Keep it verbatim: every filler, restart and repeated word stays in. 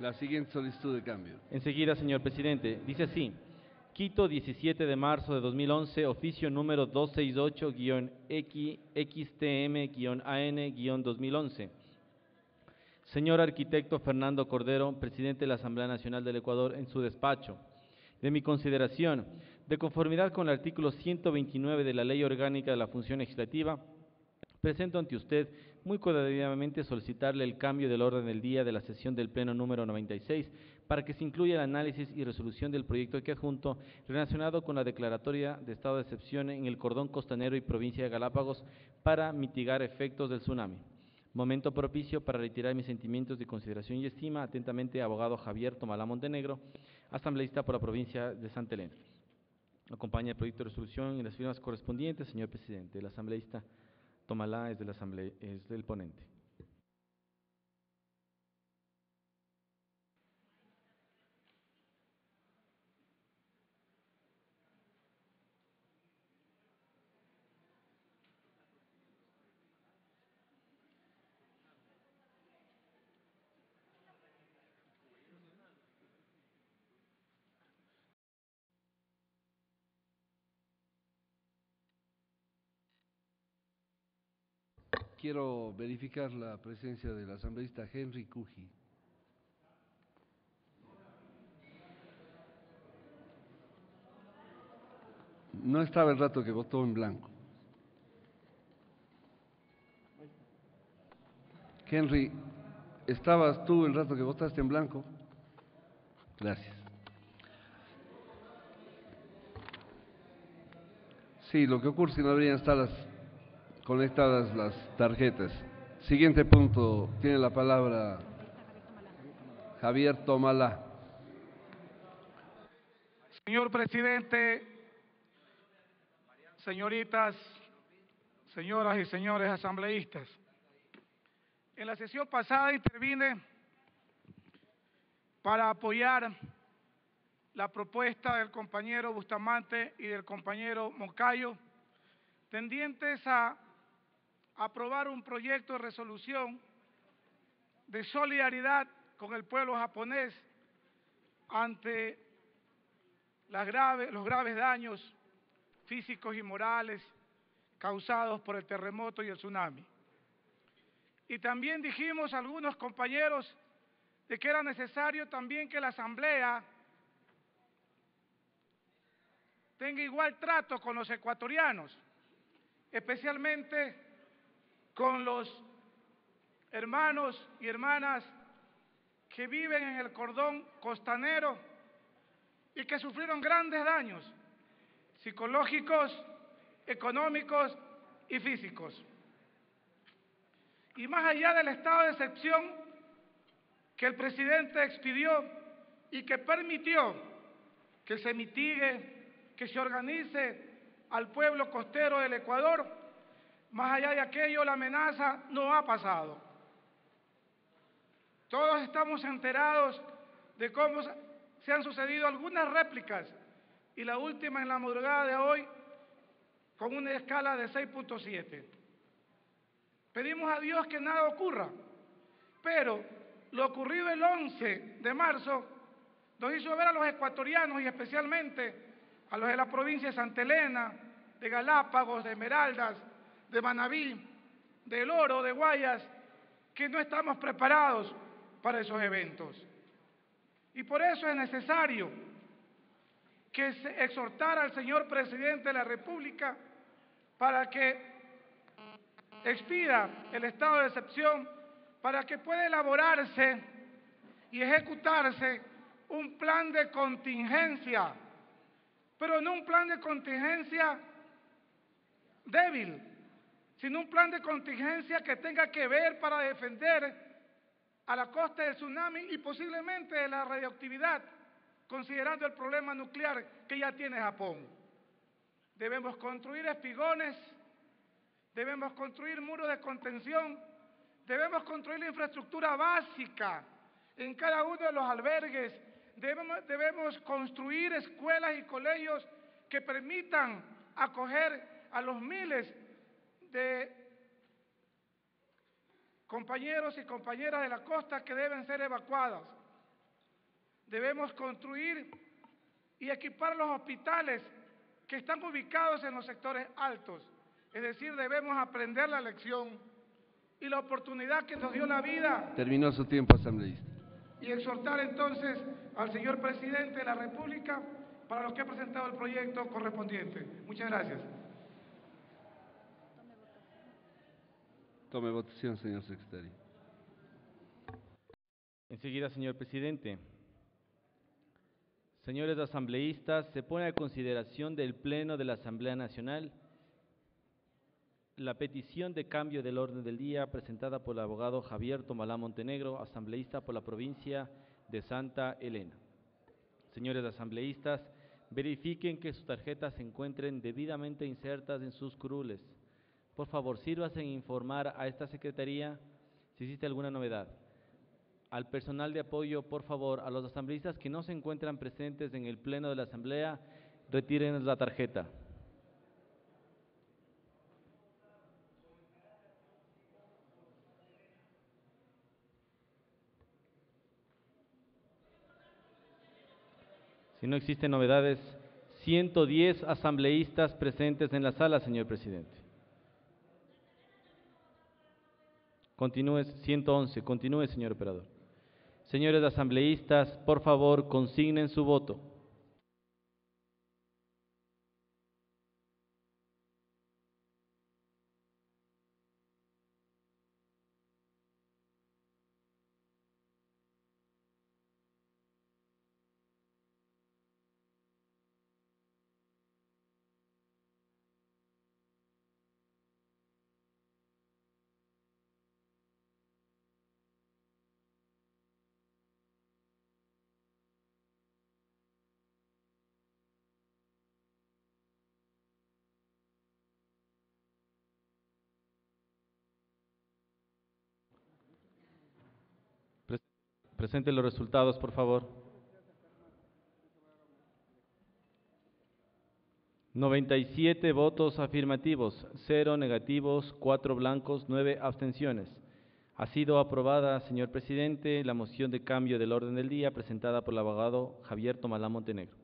La siguiente solicitud de cambio. Enseguida, señor presidente. Dice así: Quito, diecisiete de marzo de dos mil once, oficio número doscientos sesenta y ocho guión X T M guión A N guión dos mil once. Señor arquitecto Fernando Cordero, presidente de la Asamblea Nacional del Ecuador, en su despacho. De mi consideración, de conformidad con el artículo ciento veintinueve de la Ley Orgánica de la Función Legislativa, presento ante usted muy cordialmente solicitarle el cambio del orden del día de la sesión del Pleno número noventa y seis para que se incluya el análisis y resolución del proyecto que adjunto relacionado con la declaratoria de estado de excepción en el cordón costanero y provincia de Galápagos para mitigar efectos del tsunami. Momento propicio para retirar mis sentimientos de consideración y estima. Atentamente, abogado Javier Tomalá Montenegro, asambleísta por la provincia de Santa Elena. Acompaña el proyecto de resolución y las firmas correspondientes, señor presidente. El asambleísta Tomalá es del, asamble es del ponente. Quiero verificar la presencia del asambleísta Henry Cuji. No estaba el rato que votó en blanco. Henry, ¿estabas tú el rato que votaste en blanco? Gracias. Sí, lo que ocurre es que no deberían estar las, conectadas las tarjetas. Siguiente punto, tiene la palabra Javier Tomalá. Señor presidente, señoritas, señoras y señores asambleístas, en la sesión pasada intervine para apoyar la propuesta del compañero Bustamante y del compañero Moncayo, tendientes a aprobar un proyecto de resolución de solidaridad con el pueblo japonés ante las graves, los graves daños físicos y morales causados por el terremoto y el tsunami. Y también dijimos a algunos compañeros de que era necesario también que la Asamblea tenga igual trato con los ecuatorianos, especialmente con los hermanos y hermanas que viven en el cordón costanero y que sufrieron grandes daños psicológicos, económicos y físicos. Y más allá del estado de excepción que el presidente expidió y que permitió que se mitigue, que se organice al pueblo costero del Ecuador, más allá de aquello, la amenaza no ha pasado. Todos estamos enterados de cómo se han sucedido algunas réplicas y la última en la madrugada de hoy con una escala de seis punto siete. Pedimos a Dios que nada ocurra, pero lo ocurrido el once de marzo nos hizo ver a los ecuatorianos y especialmente a los de la provincia de Santa Elena, de Galápagos, de Esmeraldas, de Manabí, de El Oro, de Guayas, que no estamos preparados para esos eventos. Y por eso es necesario que se exhortara al señor presidente de la República para que expida el estado de excepción, para que pueda elaborarse y ejecutarse un plan de contingencia, pero no un plan de contingencia débil, sino un plan de contingencia que tenga que ver para defender a la costa del tsunami y posiblemente de la radioactividad, considerando el problema nuclear que ya tiene Japón. Debemos construir espigones, debemos construir muros de contención, debemos construir la infraestructura básica en cada uno de los albergues, debemos, debemos construir escuelas y colegios que permitan acoger a los miles de compañeros y compañeras de la costa que deben ser evacuadas. debemos construir y equipar los hospitales que están ubicados en los sectores altos. Es decir, debemos aprender la lección y la oportunidad que nos dio la vida. Terminó su tiempo, asambleísta. Y exhortar entonces al señor presidente de la República para lo que ha presentado el proyecto correspondiente. Muchas gracias. Tome votación, señor secretario. Enseguida, señor presidente. Señores asambleístas, se pone a consideración del Pleno de la Asamblea Nacional la petición de cambio del orden del día presentada por el abogado Javier Tomalá Montenegro, asambleísta por la provincia de Santa Elena. Señores asambleístas, verifiquen que sus tarjetas se encuentren debidamente insertas en sus curules. Por favor, sírvase en informar a esta secretaría si existe alguna novedad. Al personal de apoyo, por favor, a los asambleístas que no se encuentran presentes en el Pleno de la Asamblea, retiren la tarjeta. Si no existen novedades, ciento diez asambleístas presentes en la sala, señor presidente. Continúe, ciento once, continúe, señor operador. Señores asambleístas, por favor, consignen su voto. Presente los resultados, por favor. noventa y siete votos afirmativos, cero negativos, cuatro blancos, nueve abstenciones. Ha sido aprobada, señor presidente, la moción de cambio del orden del día presentada por el abogado Javier Tomalá Montenegro.